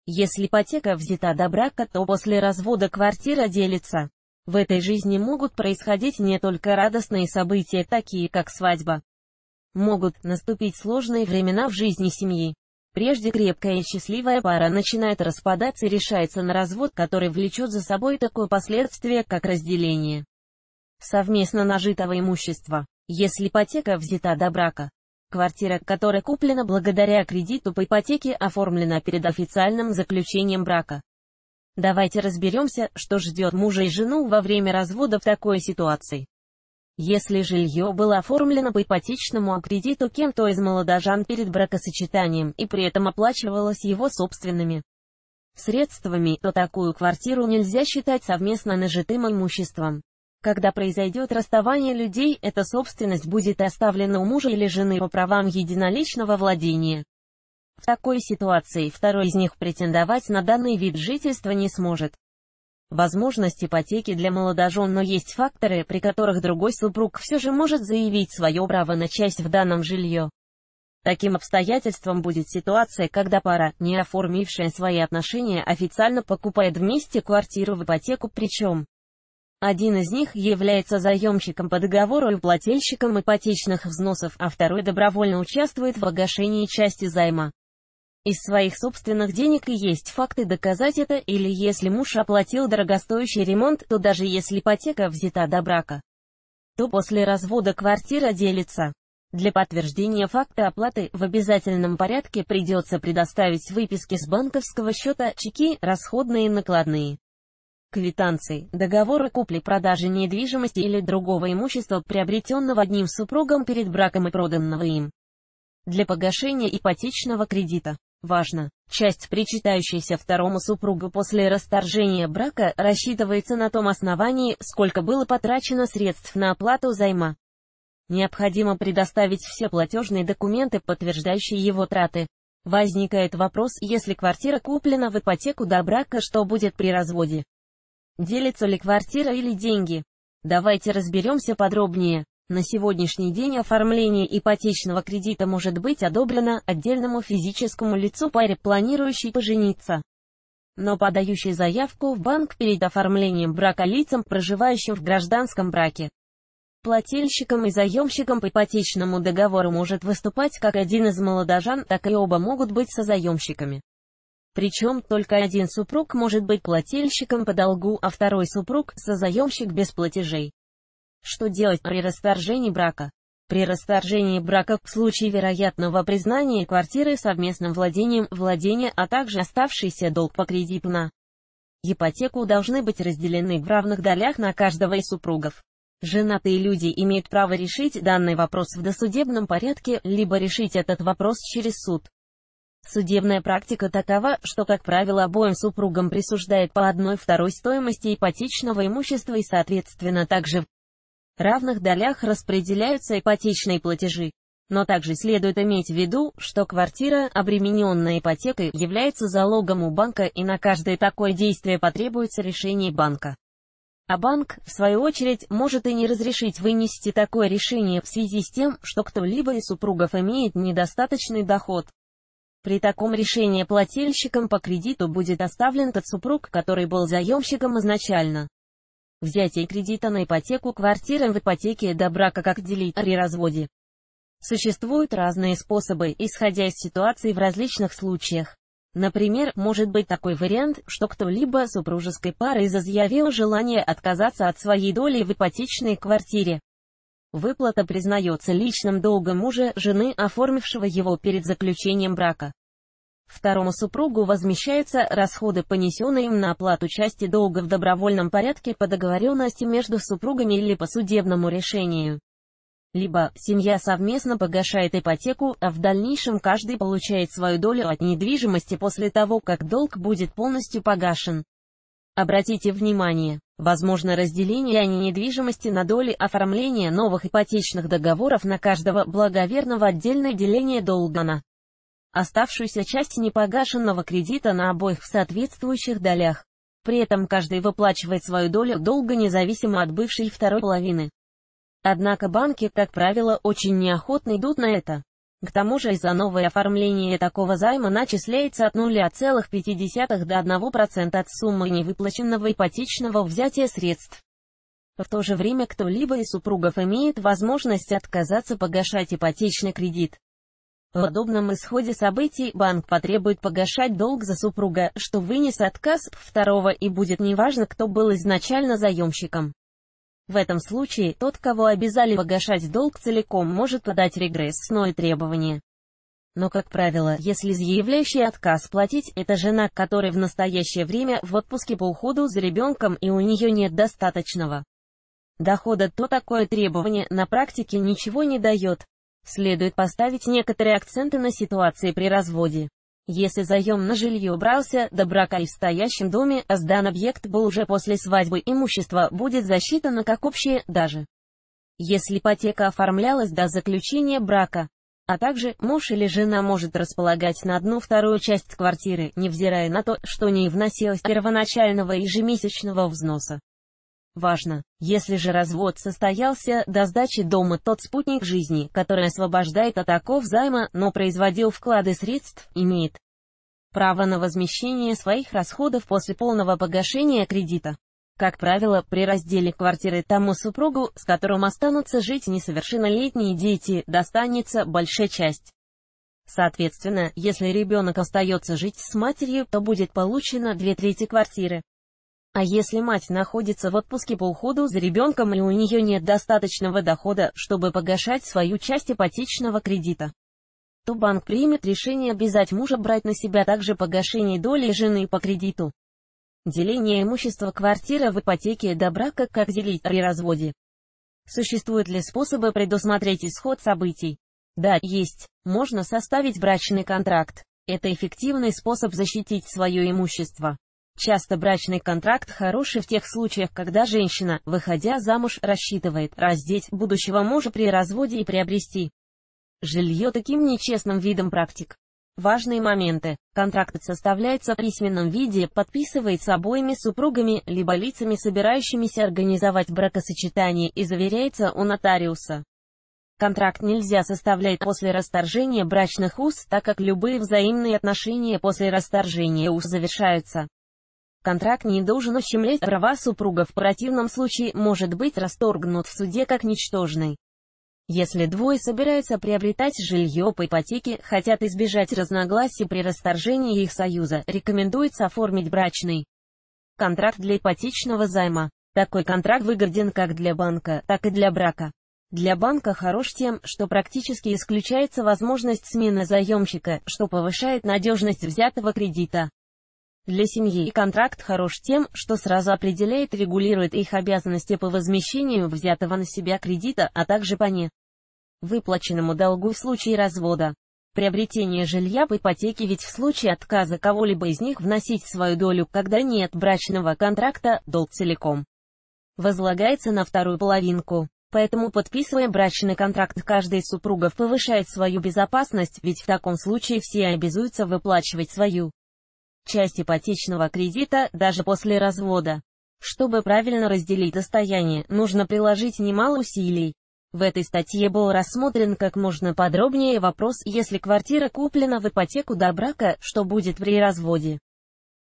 Если ипотека взята до брака, то после развода квартира делится. В этой жизни могут происходить не только радостные события, такие как свадьба. Могут наступить сложные времена в жизни семьи. Прежде крепкая и счастливая пара начинает распадаться и решается на развод, который влечет за собой такое последствие, как разделение совместно нажитого имущества. Если ипотека взята до брака, квартира, которая куплена благодаря кредиту по ипотеке, оформлена перед официальным заключением брака. Давайте разберемся, что ждет мужа и жену во время развода в такой ситуации. Если жилье было оформлено по ипотечному кредиту кем-то из молодожан перед бракосочетанием и при этом оплачивалось его собственными средствами, то такую квартиру нельзя считать совместно нажитым имуществом. Когда произойдет расставание людей, эта собственность будет оставлена у мужа или жены по правам единоличного владения. В такой ситуации второй из них претендовать на данный вид жительства не сможет. Возможность ипотеки для молодожен, но есть факторы, при которых другой супруг все же может заявить свое право на часть в данном жилье. Таким обстоятельством будет ситуация, когда пара, не оформившая свои отношения, официально покупает вместе квартиру в ипотеку, причем один из них является заемщиком по договору и плательщиком ипотечных взносов, а второй добровольно участвует в погашении части займа из своих собственных денег, и есть факты доказать это, или если муж оплатил дорогостоящий ремонт, то даже если ипотека взята до брака, то после развода квартира делится. Для подтверждения факта оплаты в обязательном порядке придется предоставить выписки с банковского счета, чеки, расходные и накладные, квитанции, договоры купли-продажи недвижимости или другого имущества, приобретенного одним супругом перед браком и проданного им. Для погашения ипотечного кредита важно, часть, причитающаяся второму супругу после расторжения брака, рассчитывается на том основании, сколько было потрачено средств на оплату займа. Необходимо предоставить все платежные документы, подтверждающие его траты. Возникает вопрос, если квартира куплена в ипотеку до брака, что будет при разводе? Делится ли квартира или деньги? Давайте разберемся подробнее. На сегодняшний день оформление ипотечного кредита может быть одобрено отдельному физическому лицу, паре, планирующей пожениться, но подающей заявку в банк перед оформлением брака, лицам, проживающим в гражданском браке. Плательщиком и заемщиком по ипотечному договору может выступать как один из молодожан, так и оба могут быть созаемщиками. Причем только один супруг может быть плательщиком по долгу, а второй супруг – созаемщик без платежей. Что делать при расторжении брака? При расторжении брака, в случае вероятного признания квартиры совместным владения, а также оставшийся долг по кредиту на ипотеку должны быть разделены в равных долях на каждого из супругов. Женатые люди имеют право решить данный вопрос в досудебном порядке, либо решить этот вопрос через суд. Судебная практика такова, что, как правило, обоим супругам присуждает по 1/2 стоимости ипотечного имущества и, соответственно, также в равных долях распределяются ипотечные платежи. Но также следует иметь в виду, что квартира, обремененная ипотекой, является залогом у банка, и на каждое такое действие потребуется решение банка. А банк, в свою очередь, может и не разрешить вынести такое решение в связи с тем, что кто-либо из супругов имеет недостаточный доход. При таком решении плательщиком по кредиту будет оставлен тот супруг, который был заемщиком изначально. Взятие кредита на ипотеку квартиры в ипотеке до брака, как делить при разводе. Существуют разные способы, исходя из ситуации в различных случаях. Например, может быть такой вариант, что кто-либо супружеской пары заявил желание отказаться от своей доли в ипотечной квартире. Выплата признается личным долгом мужа, жены, оформившего его перед заключением брака. Второму супругу возмещаются расходы, понесенные им на оплату части долга в добровольном порядке по договоренности между супругами или по судебному решению. Либо семья совместно погашает ипотеку, а в дальнейшем каждый получает свою долю от недвижимости после того, как долг будет полностью погашен. Обратите внимание, возможно разделение недвижимости на доли, оформление новых ипотечных договоров на каждого благоверного, отдельное деление долга на оставшуюся часть непогашенного кредита на обоих в соответствующих долях. При этом каждый выплачивает свою долю долга независимо от бывшей второй половины. Однако банки, как правило, очень неохотно идут на это. К тому же из-за нового оформления такого займа начисляется от 0,5 до 1% от суммы невыплаченного ипотечного взятия средств. В то же время кто-либо из супругов имеет возможность отказаться погашать ипотечный кредит. В подобном исходе событий банк потребует погашать долг за супруга, что вынес отказ второго, и будет неважно, кто был изначально заемщиком. В этом случае тот, кого обязали погашать долг целиком, может подать регрессное требование. Но, как правило, если заявляющий отказ платить – это жена, которая в настоящее время в отпуске по уходу за ребенком и у нее нет достаточного дохода, то такое требование на практике ничего не дает. Следует поставить некоторые акценты на ситуации при разводе. Если заем на жилье брался до брака и в стоящем доме, а сдан объект был уже после свадьбы, имущество будет засчитано как общее, даже если ипотека оформлялась до заключения брака. А также, муж или жена может располагать на 1/2 часть квартиры, невзирая на то, что не вносилось первоначального ежемесячного взноса. Важно, если же развод состоялся до сдачи дома, тот спутник жизни, который освобождает от оков займа, но производил вклады средств, имеет право на возмещение своих расходов после полного погашения кредита. Как правило, при разделе квартиры тому супругу, с которым останутся жить несовершеннолетние дети, достанется большая часть. Соответственно, если ребенок остается жить с матерью, то будет получено 2/3 квартиры. А если мать находится в отпуске по уходу за ребенком и у нее нет достаточного дохода, чтобы погашать свою часть ипотечного кредита, то банк примет решение обязать мужа брать на себя также погашение доли жены по кредиту. Деление имущества квартиры в ипотеке до брака, как делить при разводе. Существуют ли способы предусмотреть исход событий? Да, есть. Можно составить брачный контракт. Это эффективный способ защитить свое имущество. Часто брачный контракт хороший в тех случаях, когда женщина, выходя замуж, рассчитывает раздеть будущего мужа при разводе и приобрести жилье таким нечестным видом практик. Важные моменты. Контракт составляется в письменном виде, подписывается обоими супругами, либо лицами, собирающимися организовать бракосочетание, и заверяется у нотариуса. Контракт нельзя составлять после расторжения брачных уз, так как любые взаимные отношения после расторжения уз завершаются. Контракт не должен ущемлять права супруга, в противном случае может быть расторгнут в суде как ничтожный. Если двое собираются приобретать жилье по ипотеке, хотят избежать разногласий при расторжении их союза, рекомендуется оформить брачный контракт для ипотечного займа. Такой контракт выгоден как для банка, так и для брака. Для банка хорош тем, что практически исключается возможность смены заемщика, что повышает надежность взятого кредита. Для семьи контракт хорош тем, что сразу определяет и регулирует их обязанности по возмещению взятого на себя кредита, а также по невыплаченному долгу в случае развода. Приобретение жилья по ипотеке, ведь в случае отказа кого-либо из них вносить свою долю, когда нет брачного контракта, долг целиком возлагается на вторую половинку. Поэтому, подписывая брачный контракт, каждый из супругов повышает свою безопасность, ведь в таком случае все обязуются выплачивать свою часть ипотечного кредита, даже после развода. Чтобы правильно разделить достояние, нужно приложить немало усилий. В этой статье был рассмотрен как можно подробнее вопрос, если квартира куплена в ипотеку до брака, что будет при разводе.